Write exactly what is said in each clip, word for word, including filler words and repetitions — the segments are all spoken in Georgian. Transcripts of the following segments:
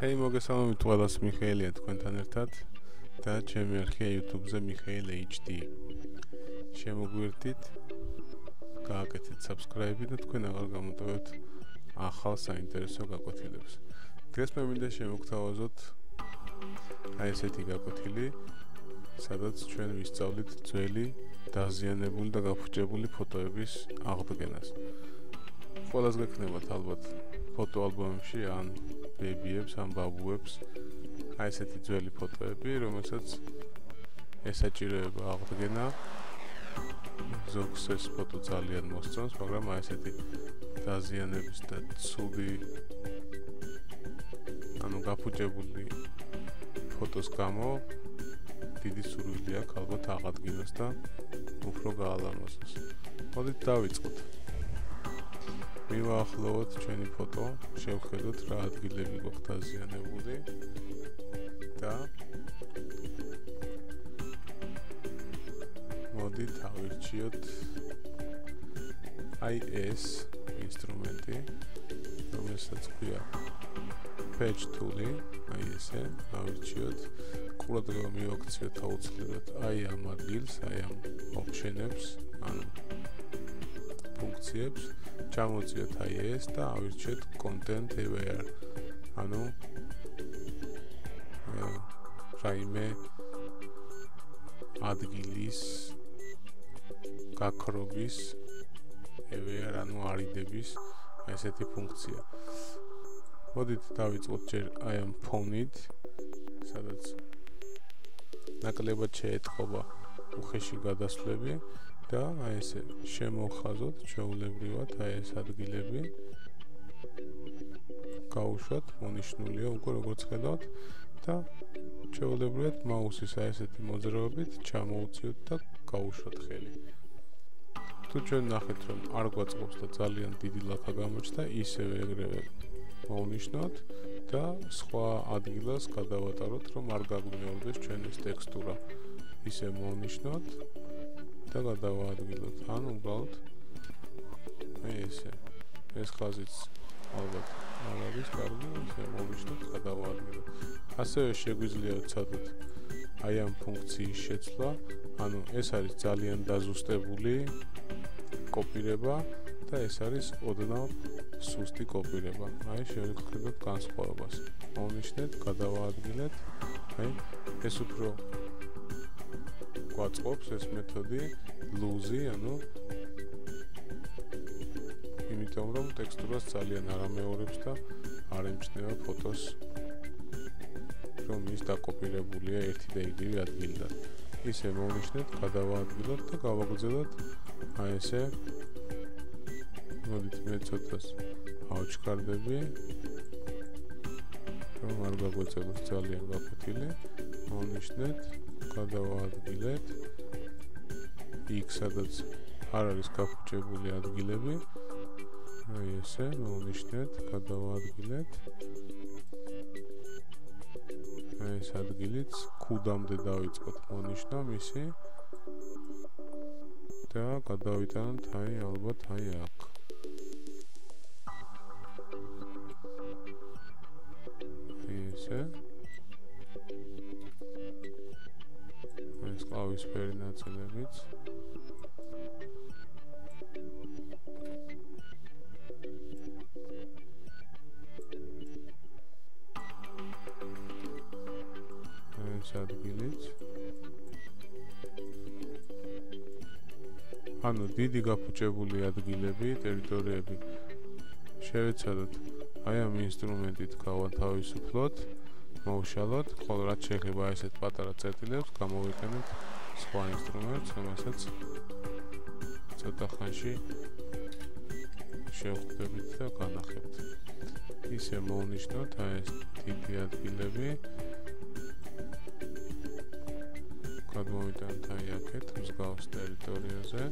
Hei, მოგესალმებით ყველას, მიხეილია თქვენთან ერთად და ჩემი არხია YouTube-ზე მიხეილ ეიჩ დი. შემოგვიერთდით, გააკეთეთ subscribe და თქვენ აღარ გამოტოვებთ ახალ საინტერესო გაკვეთილებს. დღეს მე მინდა შემოგთავაზოთ აი ესეთი გაკვეთილი, სადაც ჩვენ ვისწავლით ძველი, დაზიანებული და გაფუჭებული ფოტოების აღდგენას. ყველას გექნებათ ალბათ ფოტო ალბომებში ან ბებიებს, ან ბაბუებს აი ესეთი ძველი ფოტოები, რომელსაც ესაჭიროება აღდგენა. ზოგს ეს ფოტო ძალიან მოსწონს, მაგრამ აი ესეთი დაზიანების და ცუდი ანუ გაფუჭებული ფოტოს გამო დიდი სურვილი აქვს ალბათ აღადგინოს და უფრო გაალამაზოს. მოდით დავიწყოთ. მივაახლოვოთ ჩვენი ფოტო, შევხედოთ რა ადგილები გვაქვს დაზიანებული და მოდით ავირჩიოთ აი ეს ინსტრუმენტი, რომელსაც ქვია patch tool-ი, აი ესე ავირჩიოთ. ყურადღება მივაქციოთ აუცილებლად აი ამ ადგილს, აი ამ option-ებს, ანუ ფუნქციებს. ჩამოვწიოთ აი ეს და ავირჩიოთ content aware, ანუ რაიმე ადგილის გაქრობის aware, ანუ არიდების აი ესეთი ფუნქცია. მოდით დავიწყოთ ჯერ აი ამ phone-ით, სადაც ნაკლებად შეეტყობა უხეში გადასვლები. და აი ესე შემოვხაზოთ ჩვეულებრივად აი ეს ადგილები. გავუშვათ, მონიშნულია უკვე როგორც ხედავთ და ჩვეულებრივად მაუსის აი ესეთი მოძრაობით ჩამოუწიოთ და გავუშვათ ხელი. თუ ჩვენ ნახეთ რომ არ გვაწყობს და ძალიან დიდი ლაქა გამოჩნდა, ისევე ეგრევე მოვნიშნოთ და სხვა ადგილას გადავატაროთ, რომ არ გაგვიმეორდეს ჩვენი ტექსტურა. ისე მოვნიშნოთ და გადავაადგილოთ, ან უბრალოდ აი ესე ეს ხაზიც ალბათ არ არის კარგი, ისე მოვნიშნოთ, გადავაადგილოთ. ასევე შეგვიძლია ვცადოთ აი ამ ფუნქციის შეცვლა, ანუ ეს არის ძალიან დაზუსტებული კოპირება და ეს არის ოდნავ სუსტი კოპირება. აი შევხედოთ განსხვავებას. მოვნიშნეთ, გადავაადგილეთ, აი ეს უფრო გვაწყობს ეს მეთოდი ლუზი, ანუ იმიტომ რომ ტექსტურას ძალიან არამეორებს და არ ემჩნევა ფოტოს, რომ ის დაკოპირებულია ერთი და იგივე ადგილიდან. ისე მოვნიშნეთ, გადავაადგილოთ და გავაგრძელოთ აი ესე. მოდით მე ცოტას ავჩქარდები, რომ არ გაგვეწელოს ძალიან გაკვეთილი. მოვნიშნეთ, გადავაადგილეთ იქ, სადაც არ არის გაფუჭებული ადგილები. აი ესე მოვნიშნეთ, გადავაადგილეთ აი ეს ადგილიც ქუდამდე დავიწყოთ მონიშნა მისი და გადავიტანოთ აი ალბათ აი აქ. აი ესე ეს ყავისფერი ნაწილებიც ეს ადგილიც, ანუ დიდი გაფუჭებული ადგილები, ტერიტორიები შევეცადოთ აი ამ ინსტრუმენტით გავათავისუფლოთ, მოვშალოთ, ხოლო რაც შეიძლება ესეთ პატარა წერტილებს გამოვიყენებთ სხვა ინსტრუმენტს, რომელსაც ცოტა ხანში შევხვდებით და განახებთ. ისე მოვნიშნოთ აი ეს დიდი ადგილები, გადმოვიტანთ აი აქეთ მსგავს ტერიტორიაზე.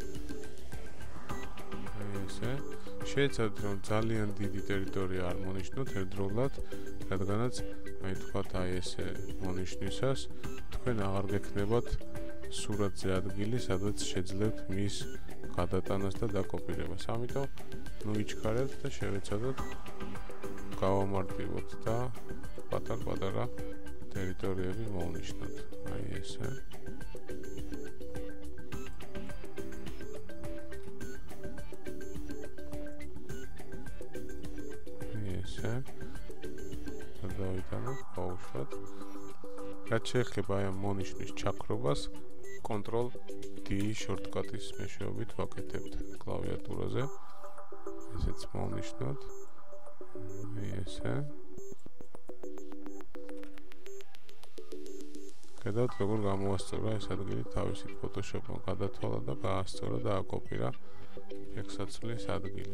აი ესე. შეეცადეთ რომ ძალიან დიდი ტერიტორია არ მონიშნოთ ერთდროულად, რადგანაც აი თქვათ აი ესე მონიშნვისას თქვენ აღარ გექნებათ სურათზე ადგილი, სადაც შეძლებთ მის გადატანას და დაკოპირებას. ამიტომ ნუ იჩქარებთ და შევეცადოთ გავამარტივოთ და პატარ-პატარა ტერიტორიები მოვნიშნოთ. აი ესე. ესე. დავიტანოთ, გავუშვათ. რაც შეეხება აი ამ მონიშნის ჩაქრობას, Control D shortcut-ის მეშვეობით ვაკეთებთ კლავიატურაზე. ესეც მოვნიშნოთ. აი ესე. გადავთ როგორ გამოასწორა ეს ადგილი თავისით Photoshop-მა გადათვალა და გაასწორა და აკოპირა ექსაცვლის ადგილი.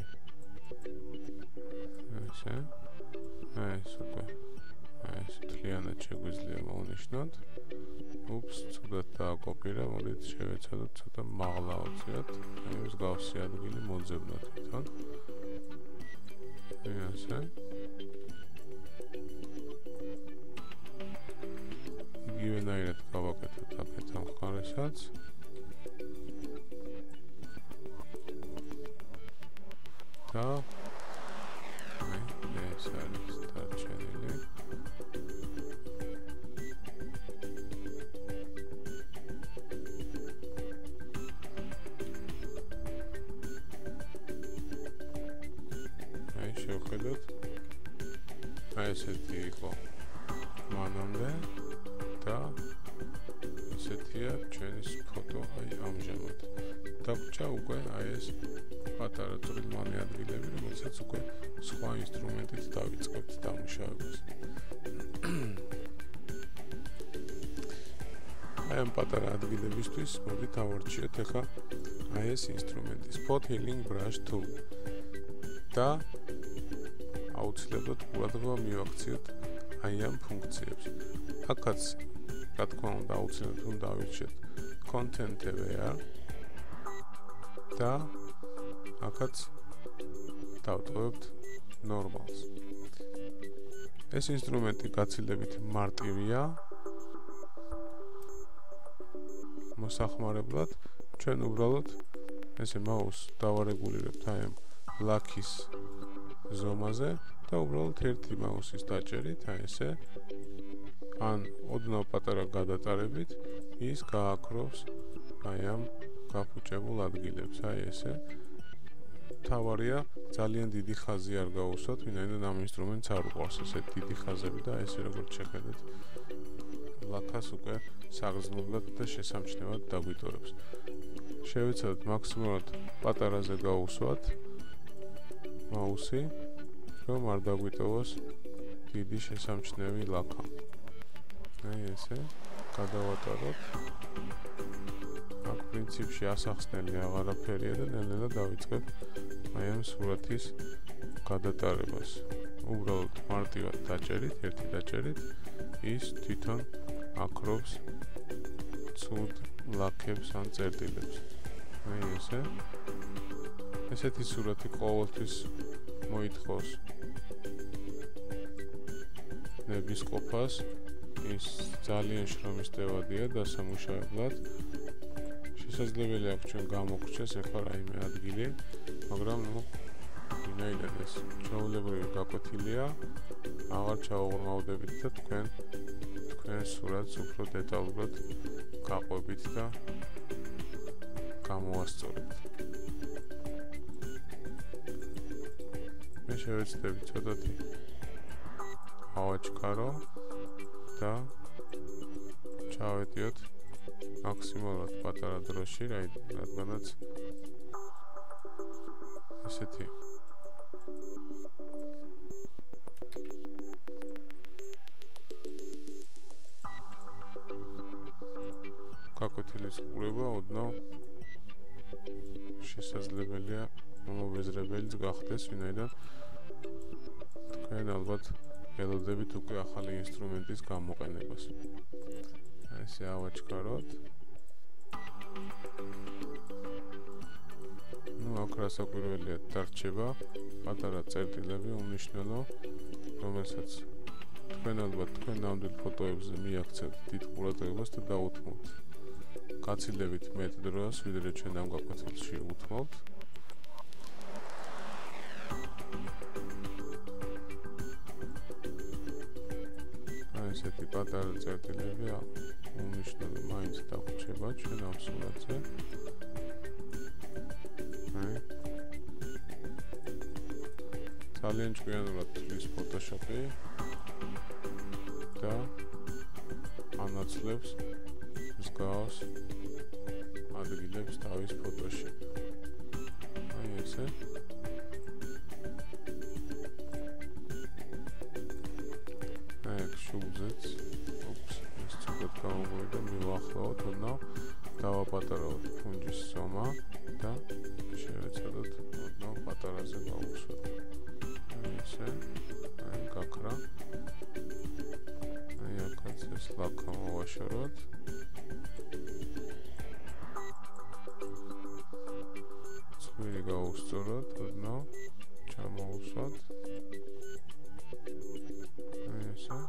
ესე. აი ეს უკვე. აი ეს თლიანად შეგვიძლია მოვნიშნოთ. Ups, ცუდად დააკოპირა, მოდით შევეცადოთ ცოტა მაღლა ავწიოთ. აი მსგავსი ადგილი მოძებნოთ თვითონ. აი ასე. იგივენაირად გავაკეთოთ აქეთ ამ მხარესაც. და აი ეს არის დარჩენილი. აი შევხედოთ. აი ესეთი იყო მანამდე. და ესეთია ჩვენი ფოტო აი ამჟამად. დაგვრჩა უკვე აი ეს პატარა წვრილმანი ადგილები, რომელსაც უკვე სხვა ინსტრუმენტით დავიწყებთ დამუშავებას. აი ამ პატარა ადგილებისთვის მოდით ავარჩიოთ ახლა აი ეს ინსტრუმენტი Spot Healing Brush Tool. და აუცილებლად ყურადღება მივაქციოთ აი ამ ფუნქციებს. აქაც რა თქმა უნდა აუცილებლად უნდა დავირჩიოთ Content Aware და აქაც დავტოვებთ Normals. ეს ინსტრუმენტი გაცილებით მარტივია. მოსახმარებლად ჩვენ უბრალოდ ესე მაუს დავარეგულირებთ აი ამ ლაქის ზომაზე და უბრალოდ ერთი მაუსის დაჭერით აი ესე ან ოდნავ პატარა გადატარებით ის გააქრობს აი ამ გაფუჭებულ ადგილებს აი ესე. თავარია ძალიან დიდი ხაზი არ გაუსვათ, ვინაიდან ამ ინსტრუმენტს არ უყვარს ესეთ დიდი ხაზები და ესე როგორც შეხედეთ ლაქას უკვე საგრძნობლად და შესამჩნევად დაგვიტოვებს. შევეცადოთ მაქსიმალურად პატარაზე გაუსვათ მაუსი, რომ არ დაგვიტოვოს დიდი შესამჩნევი ლაქა. აი ესე გადავატაროთ. აქ პრინციპში ასახსნელი აღარაფერია და ნელ-ნელა დავიწყებ აი ამ სურათის გადატარებას. უბრალოდ მარტივად დაჭერით, ერთი დაჭერით ის თვითონ აქრობს ცუდ ლაქებს ან წერტილებს. აი ესე. ესეთი სურათი ყოველთვის მოითხოვს ნების ყოფას. ის ძალიან შრომისდევადია დასამუშავებლად. შესაძლებელია აქ ჩვენ გამოგრჩეს ახლა რაიმე ადგილი, მაგრამ ნუ ვინაიდან ეს ჩვეულებრივი გაკვეთილია, აღარ ჩავაღრმავდებით და თქვენ თქვენ სურათს უფრო დეტალურად გაყვებით და გამოასწორებთ. მე შევეცდები ცოტათი ავაჩქარო და ჩავედიოთ მაქსიმალურად პატარა დროში, რადგანაც ესეთი გაკვეთილის ყურება ოდნავ შესაძლებელია მომობეზრებელიც გახდეს, ვინაიდან თქვენ ალბათ ელოდებით უკვე ახალი ინსტრუმენტის გამოყენებას. ესე ავაჩქაროთ. ნუ აქ რასაკვირველია დარჩება პატარა წერტილები უმნიშვნელო, რომელსაც თქვენ ალბათ თქვენ ნამდვილ ფოტოებზე მიაქცევთ დიდ ყურადღებას და დაუთმობთ. გაცილებით მეტ დროს, ვიდრე ჩვენ ამ გაკვეთილში უთმობთ. ესეთი პატარა წერტილები უნიშნელი მაინც დაგვრჩება ჩვენ ამ სურათზე. აი. ძალიან ჭკვიანურად თვლის Photoshop-ი და ანაცვლებს მსგავს ადგილებს თავის ფოტოში. აი ესე. შულზეც ოპს ეს ცოტა გამოვიდა მივახლავოთ ოდნავ დავაპატარავთ ფუნჯის ზომა და შევეცადოთ ოდნავ პატარაზე გავუსვათ აი ესე აი გაქრა აი აქაც ეს ლაქა მოვაშოროთ ცხვირი გავუსწოროთ ოდნავ ჩამოусვათ აი ესე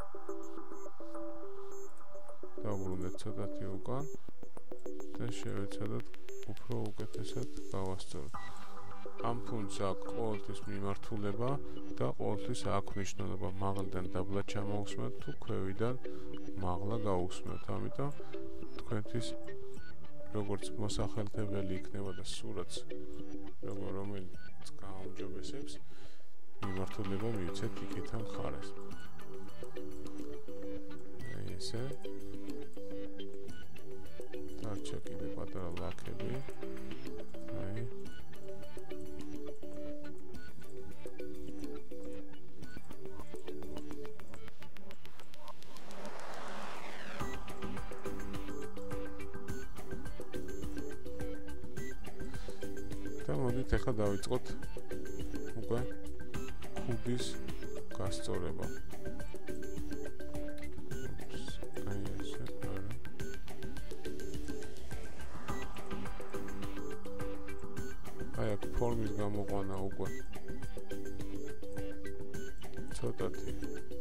დავბრუნდეთ ცოტათი უკან და შევეცადოთ უფრო უკეთესად გავასწოროთ. ამ ფუნჯს აქვს ყოველთვის მიმართულება და ყოველთვის აქვს მნიშვნელობა მაღლიდან დაბლა ჩამოусმოთ თუ ქვევიდან მაღლა გავусმოთ. ამიტომ თქვენთვის როგორც მოსახელთებელი იქნება და სურათს როგორ რომელიც გააუმჯობესებს მიმართულება მივცეთ იქით ამ ხარეს. აი ესე დარჩა კიდე პატარა ლაქები აი და მოდით ახლა დავიწყოთ უკვე კუბის გასწორება. აი აქ ფორმის გამოყვანა უკვე ცოტათი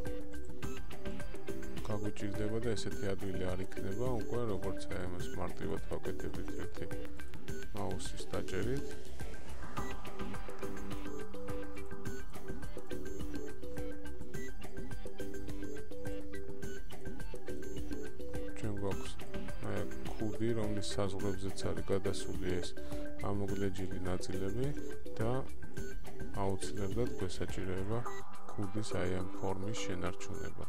გაგვიჭირდება და ესეთი ადვილი არ იქნება უკვე როგორც აი ამას მარტივად ვაკეთებთ ერთი მაუსის დაჭერით ჩვენ გვაქვს აი აქ კუდი რომლის საზღვრებზეც არის გადასული ეს ამოგლეჯილი ნაწილები და აუცილებლად გვესაჭიროება კუდის აი ამ ფორმის შენარჩუნება.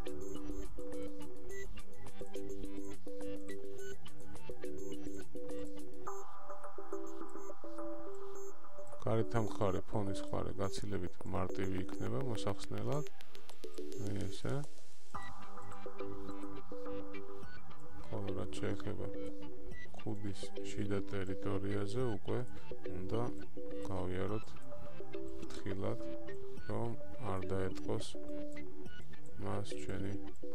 გარეთ მხარე, ფონის მხარე გაცილებით მარტივი იქნება მოსახსნელად. აი ესე. ხოლო რაც შეეხება კუდის შიდა ტერიტორიაზე უკვე უნდა გავიაროთ ფრთხილად, რომ არ დაეტყოს მას ჩვენი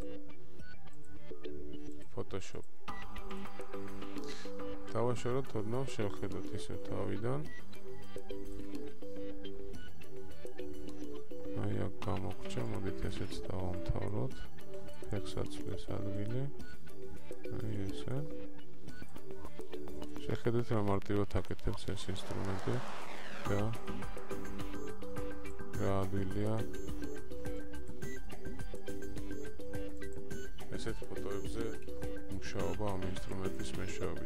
Photoshop. დავაშოროთ ოდნავ შევხედოთ ისე თავიდან. აი აქ გამოგვჭა, მოდით ესეც დავამთავროთ. ფექსაცვლის ადგილი. აი ესე. შეხედეთ რა მარტივად აკეთებს ეს ინსტრუმენტი და რა ადვილია ესეთ ფოტოებზე მუშაობა ამ ინსტრუმენტის მეშვეობით.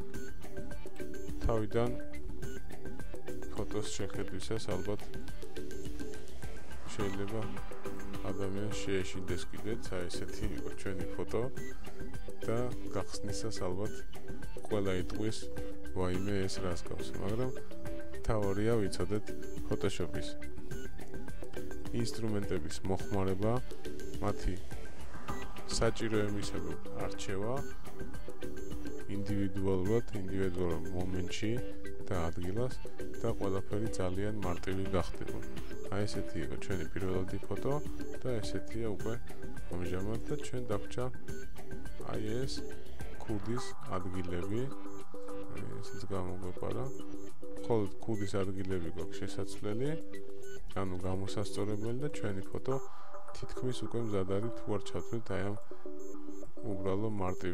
თავიდან ფოტოს შეხედვისას ალბათ შეიძლება ადამიანს შეეშინდეს კიდეც აი ესეთი იყო ჩვენი ფოტო და გახსნისას ალბათ ყველა იტყვის ვაიმე ეს რას გავს, მაგრამ თავარია ვიცოდეთ Photoshop-ის ინსტრუმენტების მოხმარება, მათი საჭიროებისებრ არჩევა ინდივიდუალურად, ინდივიდუალურ მომენტში და ადგილას და ყველაფერი ძალიან მარტივი გახდება. აი ესეთი იყო ჩვენი პირველადი ფოტო და ესეთია უკვე ამჟამად და ჩვენ დაგვჭა აი ეს კუდის ადგილები. ესეც გამოგვეპარა. მხოლოდ კუდის ადგილები გვაქვს შესაძლებელი, ანუ გამოსასწორებელი და ჩვენი ფოტო თითქმის უკვე მზად არის თუ არ ჩავთვლით აი ამ უბრალო მარტივ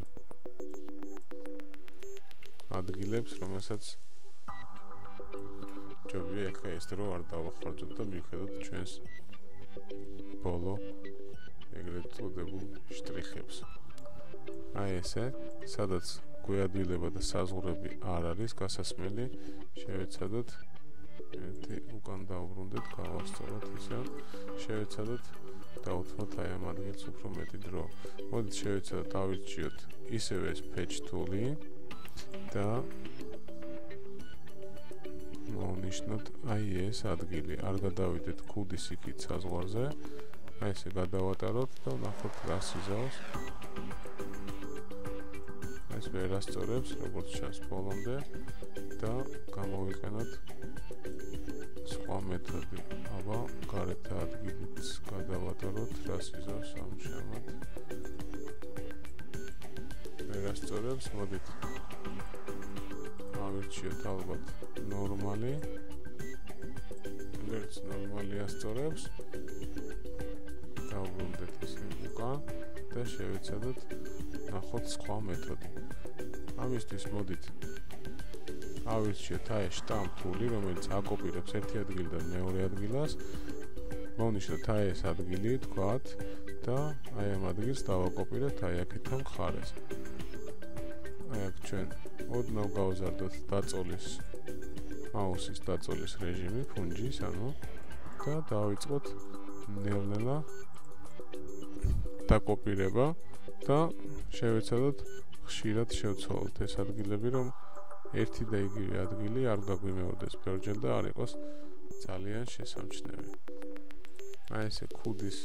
ადგილებს, რომელსაც ჯობია ახლა ეს დრო არ დავახარჯოთ და მივხედოთ ჩვენს ბოლო ეგრეთ წოდებულ შტრიხებს. აი ესე, სადაც გვიადვილება და საზღვრები არ არის გასასმელი, შევეცადოთ ერთი უკან დავბრუნდეთ, გავასწოროთ ისე, შევეცადოთ დავუთმოთ აი ამ ადგილს უფრო მეტი დრო. მოდით შევეცადოთ დავირჩიოთ ისევე ეს patch tool-ი და მოვნიშნოთ აი ეს ადგილი. არ გადავიდეთ ქუდის იქით საზღვარზე. აი ესე გადავატაროთ და ვნახოთ რა სიზავს. ეს ვერასწორებს, როგორც ჩანს ბოლომდე და გამოვიყენოთ სხვა მეთოდი. აბა, გარეთ ადგილით გადავატაროთ რა სიზავს ამჟამად. ვერასწორებს, მოდით ავირჩიოთ ალბათ ნორმალი. როგორც ნორმალი ასწორებს. დავბრუნდეთ ისე უკან და შევეცადოთ ნახოთ სხვა მეთოდი. ამისთვის მოდით ავირჩიოთ აი ეს штамп tool-ი, რომელიც აკოპირებს ერთი ადგილიდან მეორე ადგილას. მოვნიშნოთ აი ეს ადგილი, თქვათ და აი ამ ადგილს დავაკოპირებთ აი აქეთ ამ მხარეს. აი აქ ჩვენ ოდნავ გავზარდოთ დაწოლის მაუსის დაწოლის რეჟიმი, ფუნჯის, ანუ და დავიწყოთ ნელ-ნელა დაკოპირება და შევეცადოთ ხშირად შევცვალოთ ეს ადგილები, რომ ერთი და იგივე ადგილი არ გაგვიმეორდეს ბევრჯერ და არ იყოს ძალიან შესამჩნევი. აი ესე ქუდის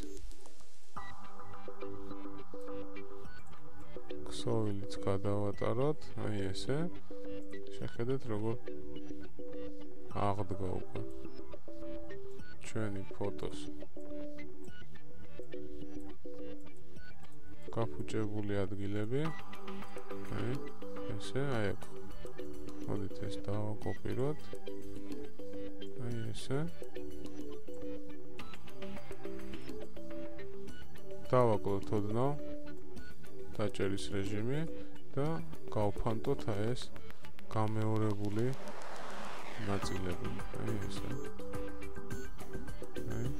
ქსოვილიც გადავატაროთ, აი ესე. შეხედეთ როგორ აღდგა უკვე ჩვენი ფოტოს. გაფუჭებული ადგილები. აი ესე, აი აქ. მოდით ეს დავაკოპიროთ. აი ესე. დავაკლოთ ოდნავ დაჭერის რეჟიმი და გავფანტოთ აი ეს გამეორებული ნაწილები. აი ესე. აი.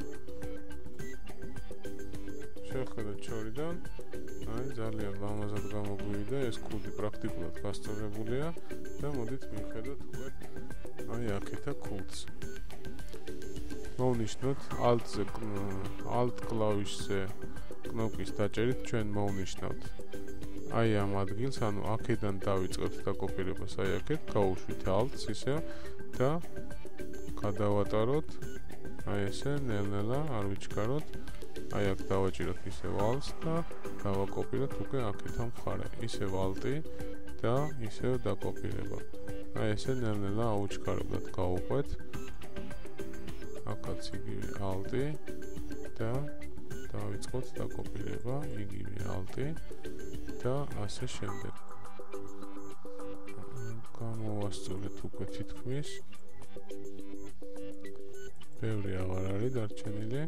შევხედოთ შორიდან. აი ძალიან ლამაზად გამოგვივიდა ეს ქუდი პრაქტიკულად გასწორებულია და მოდით მივხედოთ უკვე აი აქეთა ქუდს. მოვნიშნოთ alt-ზე alt კლავიშზე კნოპკის დაჭერით ჩვენ მოვნიშნავთ აი ამ ადგილს, ანუ აქედან დავიწყებთ დაკოპირებას აი აქეთ, გავუშვით alt-ს ისე და გადავატაროთ აი ესე ნელ-ნელა, არ ვიჩქაროთ. აი აქ დავაჭიროთ ისევ alt-ს და დავაკოპიროთ უკვე აქეთ ამ მხარე. ისევ alt-ი და ისევ დაკოპირება. აი ესე ნელ-ნელა აუჩქარებდათ გავუყვეთ. აქაც იგივე alt-ი და დავიწყოთ დაკოპირება, იგივე alt-ი და ასე შემდეგ. გამოვასწორეთ უკვე თითქმის. ბევრი აღარ არის დარჩენილი.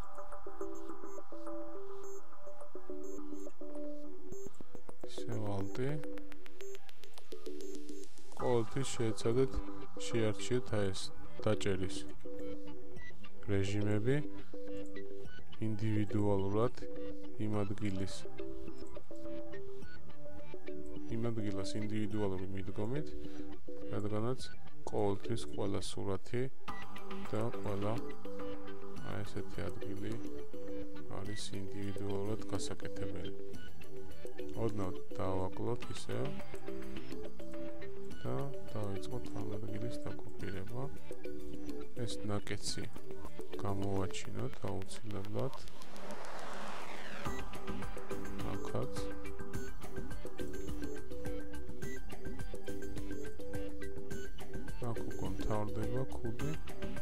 ისევ alt-ი. ყოველთვის შეეცადეთ შეარჩიეთ აი ეს დაჭერის რეჟიმები ინდივიდუალურად იმ ადგილის იმ ადგილას ინდივიდუალური მიდგომით, რადგანაც ყოველთვის ყველა სურათი და ყველა აი ესეთი ადგილი არის ინდივიდუალურად გასაკეთებელი. ოდნავ დავაკლოთ ისევ და დავიწყოთ ამ ადგილის დაკოპირება. ეს ნაკეცი გამოვაჩინოთ აუცილებლად. აქაც აქ უკვე მთავრდება ქუდი.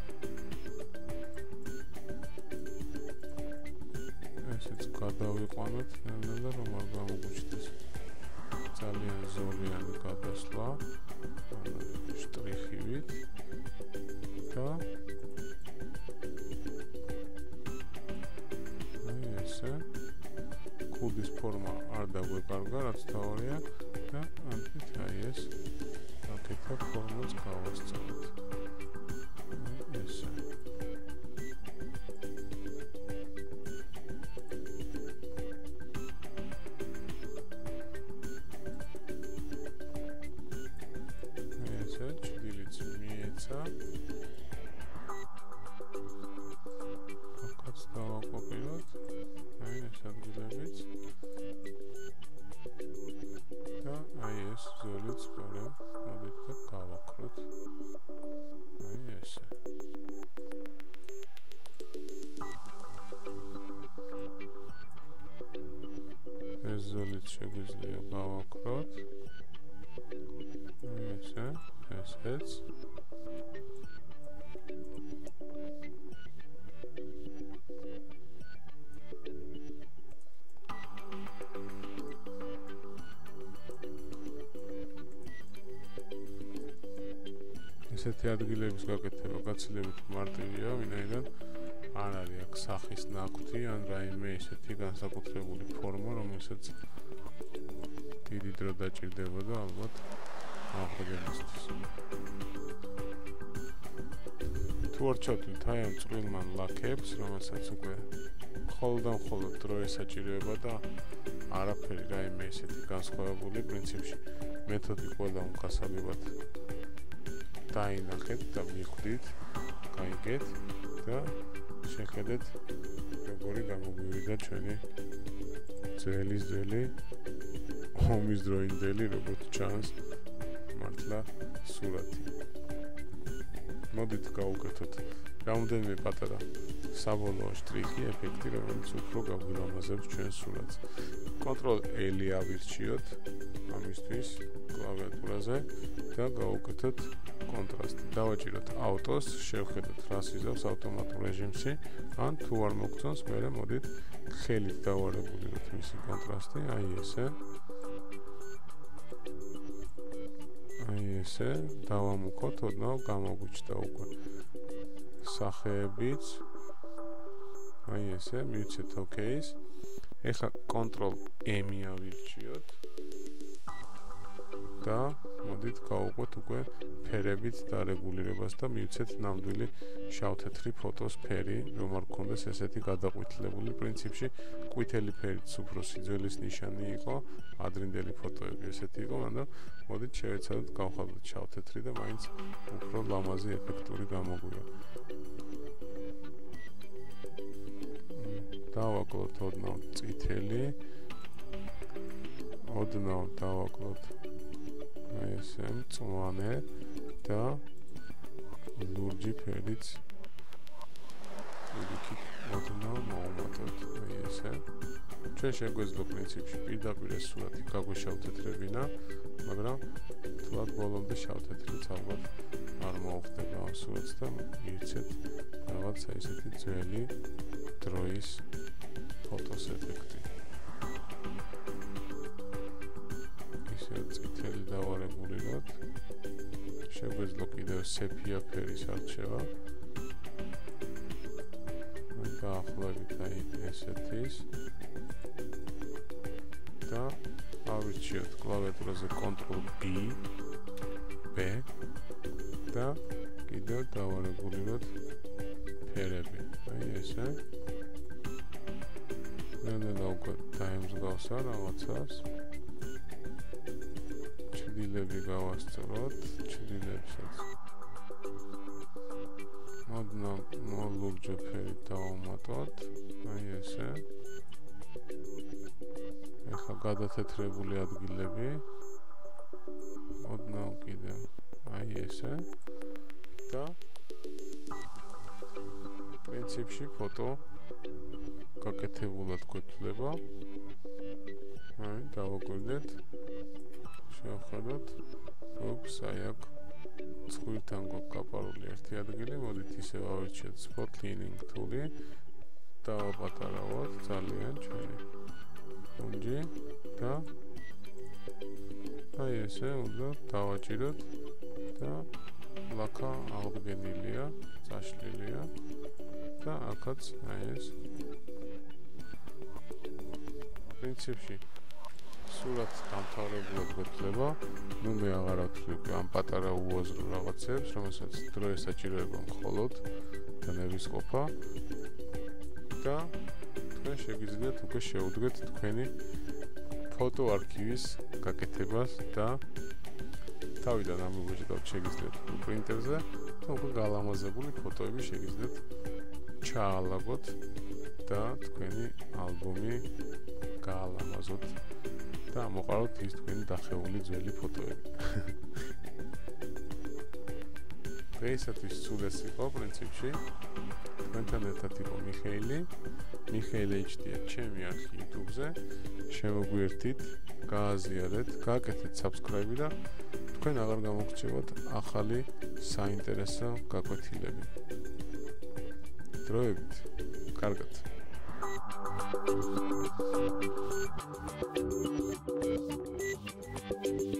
ესეც გადავიყვანოთ ნელ-ნელა, რომ არ გამოგვიჩნდეს ძალიან ზორიანი გადასვლა შტრიხივით და აი ესე ქუდის ფორმა არ დაგვეკარგა, რაც თავია და ამით აი ეს აკეთა ფორმაც გავასწოროთ. აი ესე. რომელიც გვერდ მოდით და გავაკროთ აი ესე ეს ზოლით შეგვიძლია გავაკროთ აი ესე ესეც ესეთი ადგილების გაკეთება გაცილებით მარტივია, ვინაიდან არ არის აქ სახის ნაკვთი ან რაიმე ესეთი განსაკუთრებული ფორმა, რომელსაც დიდი დრო დაჭირდებოდა ალბათ აღდგენისთვის. თუ არ ჩავთვლით აი ამ წვრილმან ლაქებს, რომელსაც უკვე მხოლოდ და მხოლოდ დრო ესაჭიროება და არაფერი რაიმე ესეთი განსხვავებული პრინციპში მეთოდი ყველა უკასალებად დაინახეთ და მიხვდით, გაიგეთ და შეხედეთ როგორი გამოგვივიდა ჩვენი ძველი ძველი ომის დროინდელი როგორც ჩანს მართლა სურათი. მოდით გავუკეთოთ რამდენიმე პატარა საბოლოო შტრიხი ეფექტი, რომელიც უფრო გაგვილამაზებს ჩვენს სურათს. კონტროლ ელი ავირჩიოთ ამისთვის კლავიატურაზე და გავუკეთოთ კონტრასტი. დავაჭიროთ ავტოს, შევხედოთ რას იზავს ავტომატურ რეჟიმში, ან თუ არ მოგწონს, მერე მოდით ხელით დავარეგულიროთ მისი კონტრასტი, აი ესე. აი ესე, დავამუქოთ, ოდნავ გამოგვიჩნდა უკვე სახეებიც. აი ესე, მივცეთ OK-ს. ეხლა კონტროლ ემი ავირჩიოთ და მოდით გავუყვეთ უკვე ფერებით დარეგულირებას და მივცეთ ნამდვილი შავ-თეთრი ფოტოს ფერი, რომ არ გქონდეს ესეთი გადაყვითლებული პრინციპში ყვითელი ფერით უფრო სიძველის ნიშანი იყო, ადრინდელი ფოტოები ესეთი იყო, მაგრამ მოდით შევეცადოთ გავხადოთ შავ-თეთრი და მაინც უფრო ლამაზი ეფექტური გამოგვივა. დავაკლოთ ოდნავ წითელი, ოდნავ დავაკლოთ აი ესე მწვანე და ლურჯი ფერიც იქით ოდნავ მოვუმატოთ აი ესე. ჩვენ შეგვეძლო პრინციპში პირდაპირ ეს სურათი გაგვეშავთეთრებინა, მაგრამ თლად ბოლომდე შავთეთრიც ალბათ არ მოუხდება ამ სურათს და მივცეთ რაღაცა ესეთი ძველი დროის ფოტოს ეფექტი. წითელი დავარეგულიროთ. შეგვეძლო კიდევ სეპია ფერის არჩევა. დაახლოებით აი ესეთის და ავირჩიოთ კლავიატურაზე კონტროლ ბი, ბ და კიდევ დავარეგულიროთ ფერები. აი ესე. ნელა უკვე დაემსგავსა რაღაცას. ჩრდილები გავასწოროთ, ჩრდილებსაც ოდნავ მოლურჯო ფერით დავუმატოთ, აი ესე. ეხლა გადათეთრებული ადგილები ოდნავ კიდევ აი ესე და პრინციპში ფოტო გაკეთებულად გვეცვლება. აი დავაკვირდეთ. შევხედოთ, ოპს, აი აქ ცხვირთან გაკაპარული ერთი ადგილი, მოდით ისევ ავირჩიოთ spot cleaning tool-ი, დავაპატარავოთ ძალიან ჩვენი კუნჯი და აი ესე უნდა დავაჭიროთ და ლაქა აღდგენილია, წაშლილია და აქაც აი ეს პრინციპში სურათს დამთავრებულად გვეცლება. ნუ მე აღარ ავთვლი ამ პატარა უაზრო რაღაცებს, რომელსაც დრო ესაჭიროება მხოლოდ და ნებისყოფა და თქვენ შეგიძლიათ უკვე შეუდგეთ თქვენი ფოტო არქივის გაკეთებას და თავიდან ამოგვიჭდათ შეგიძლიათ პრინტერზე და უკვე გალამაზებული ფოტოები შეგიძლიათ ჩაალაგოთ და თქვენი ალბომი გაალამაზოთ და მოყავთ ის თქვენი დახეული ძველი ფოტოები. დღეისათვის სულ ეს იყო პრინციპში. თქვენთან ერთად იყო მიხეილი. მიხეილ ეიჩ დი-ა ჩემი არხი YouTube-ზე. შემოგვიერთით, გააზიარეთ, გააკეთეთ subscribe და თქვენ აღარ გამოგრჩევათ ახალი საინტერესო გაკვეთილები. დროებით. კარგად. Thank you.